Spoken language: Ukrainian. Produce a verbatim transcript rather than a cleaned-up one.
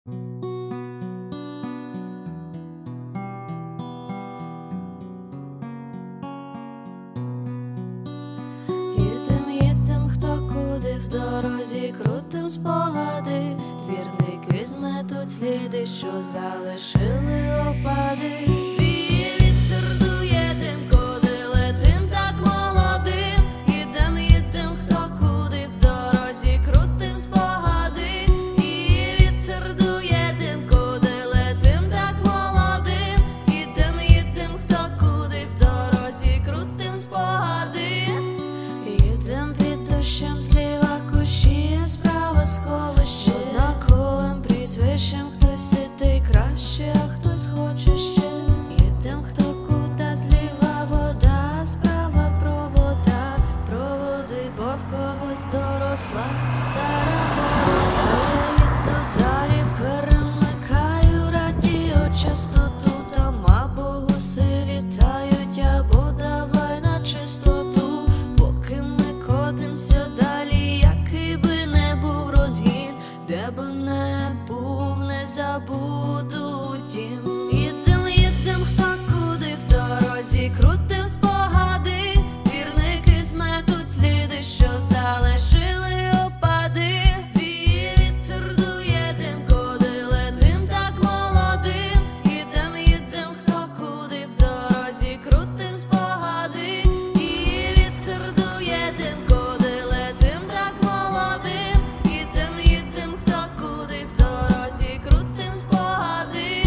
Їдем, їдем, хто куди в дорозі, крутим спогади. Двірники зметуть сліди, що залишили опади. Твій вітер дує дим, куди летим так молодим. Їдем, їдем, хто куди в дорозі, крутим спогади. І вітер дує дим, куди летим так молодим. Їдем, їдем, хто куди в дорозі, крутим спогади. Їдем під дощем, зліва кущі, а справа сховище. Однаковим прізвищем хтось сидить краще, а хтось хоче ще. Їдем, хто куди, зліва вода, справа провода. Проводи, бо в когось доросла стара борода. Я їду далі, перемикаю радіочастоту. Там або гуси літають, або давай на чистоту. Поки ми котимся далі, який би не був розгін, де би не був, не забуду тім. Їдем, їдем, хто куди в дорозі, крутим спогади. Двірники зметуть сліди, що залишили опади. Твій вітер дує дим, куди летим так молодим. Їдем, їдем, хто куди в дорозі, крутим спогади. І вітер дує дим, куди летим так молодим. Їдем, їдем, хто куди в дорозі, крутим спогади.